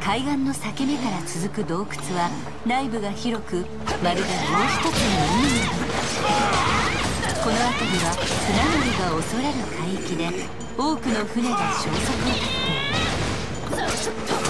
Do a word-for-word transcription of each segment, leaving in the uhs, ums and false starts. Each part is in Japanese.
海岸の裂け目から続く洞窟は内部が広く、まるでもう一つの海のよう。この辺りは船乗りが恐れる海域で、多くの船が消息を絶っている。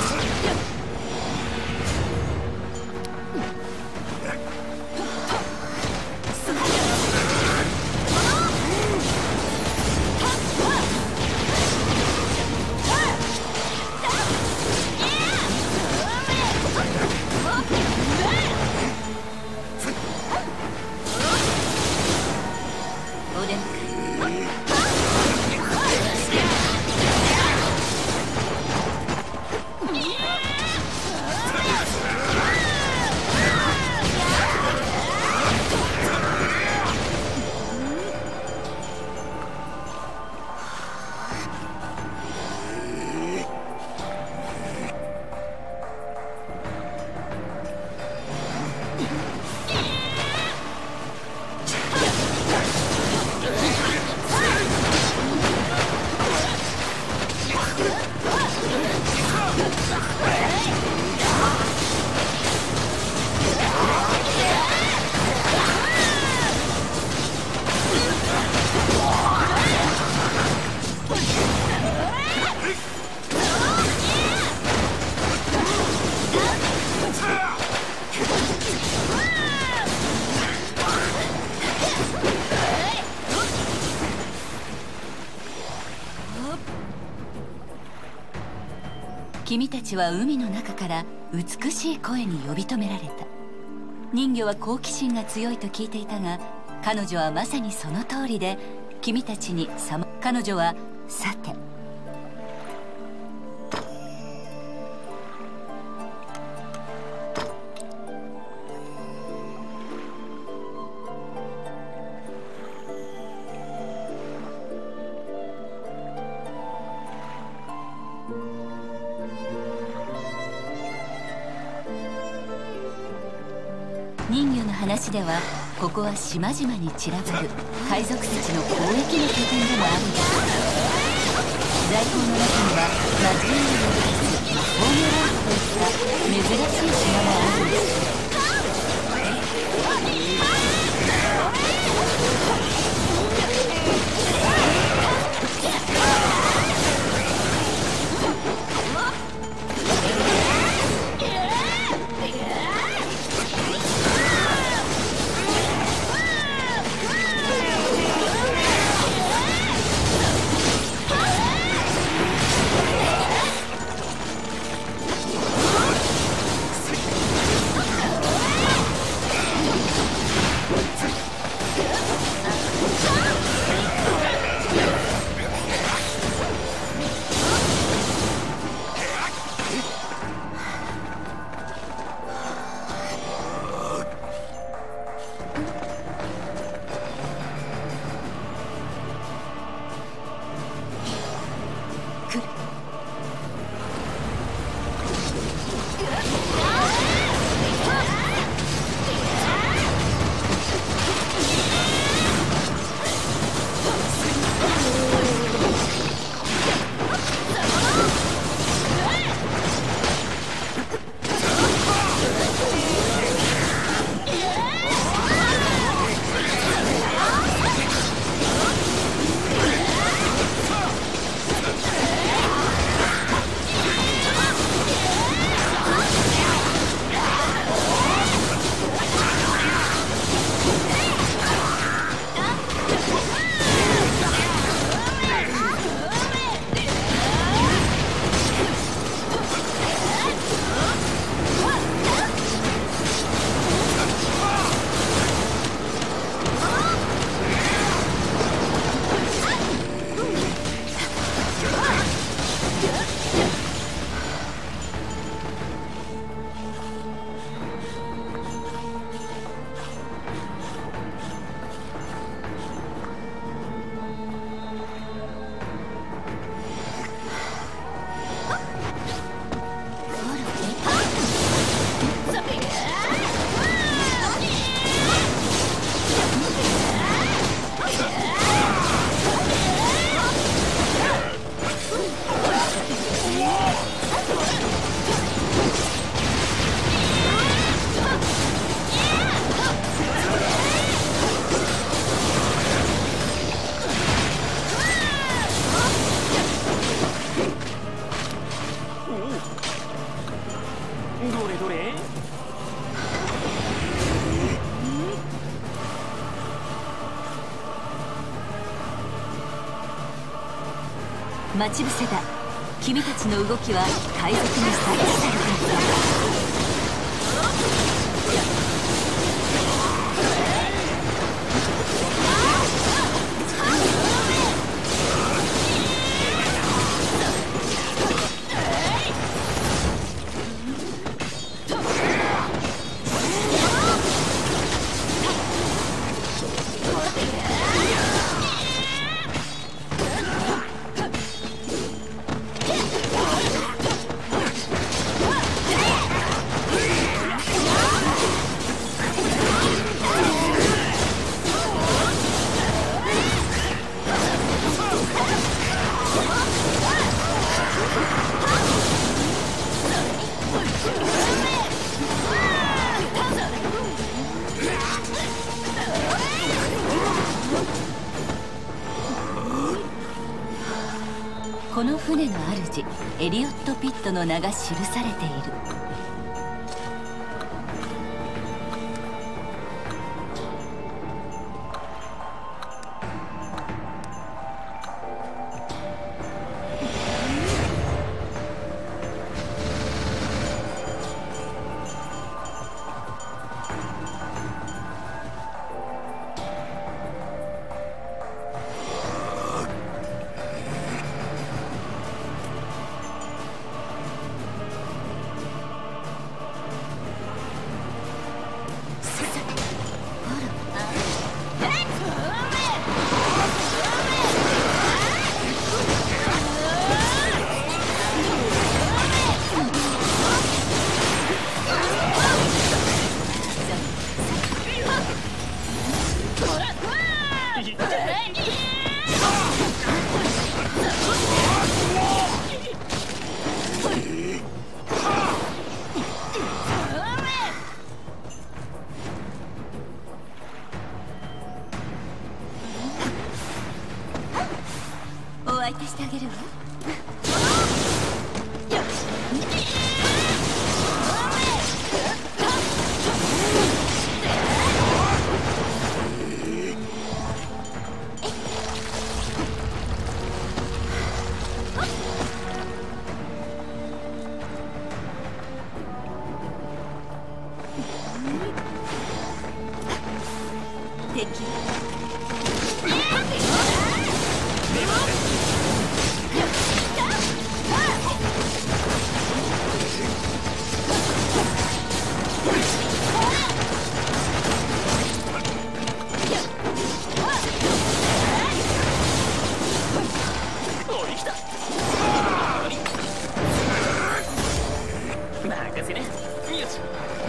君たちは海の中から美しい声に呼び止められた。人魚は好奇心が強いと聞いていたが、彼女はまさにその通りで、君たちにさま彼女はさて人魚の話では、ここは島々に散らばる海賊たちの交易の拠点でもあるんだ。財宝の中にはマジングルを出す魔法のロープといった珍しい島もあるんです。 どれどれ。 待ち伏せだ。君たちの動きは海賊に察知されていた。この船の主エリオット・ピットの名が記されている。お相手してあげるわ。敵任せね。よし。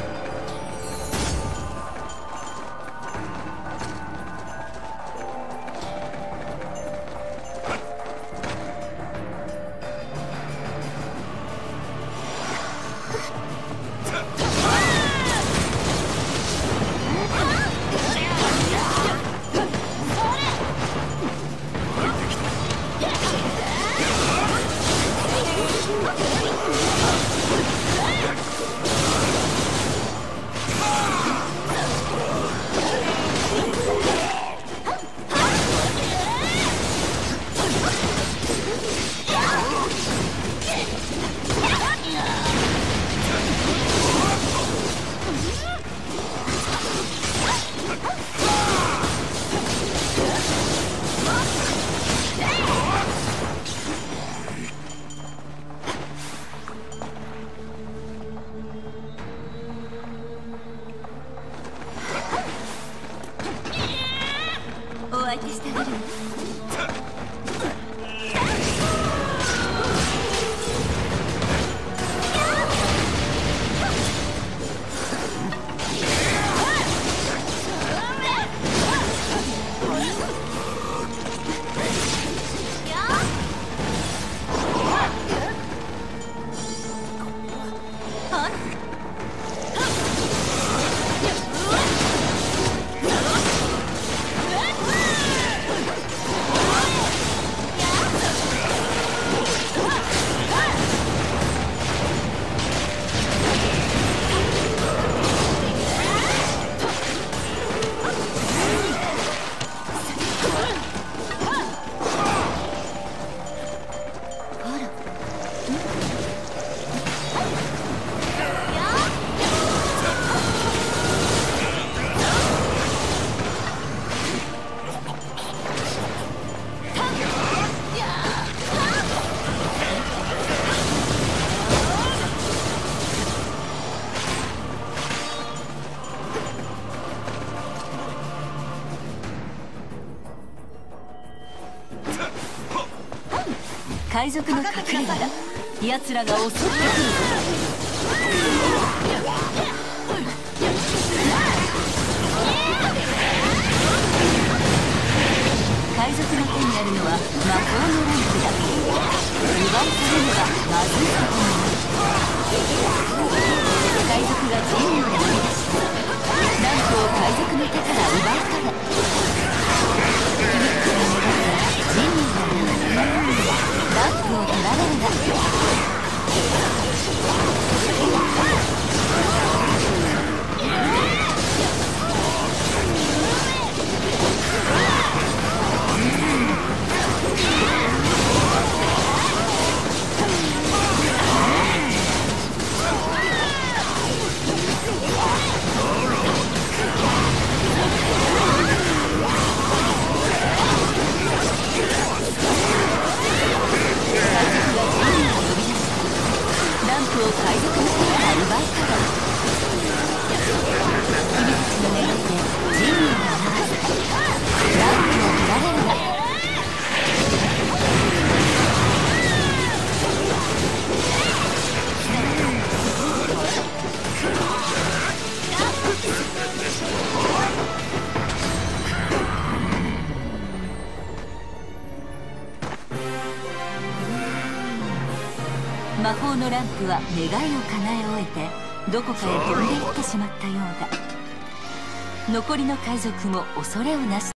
お相手してあげるわ。 海賊の隠れ家だ。奴らが襲ってくるぞ。海賊の手にあるのは魔法のランプだ。奪いされればまずいことになる。海賊がジンを呼び出した。ランプを海賊の手から奪うから。君たちが願ってジンにが現れた。ランプを取られるな。海賊の手から奪い取る。君たちの願いでジンニーが現れた。ランプを取られるな。魔法のランプは願いを叶え終えてどこかへ飛んでいってしまったようだ。残りの海賊も恐れをなし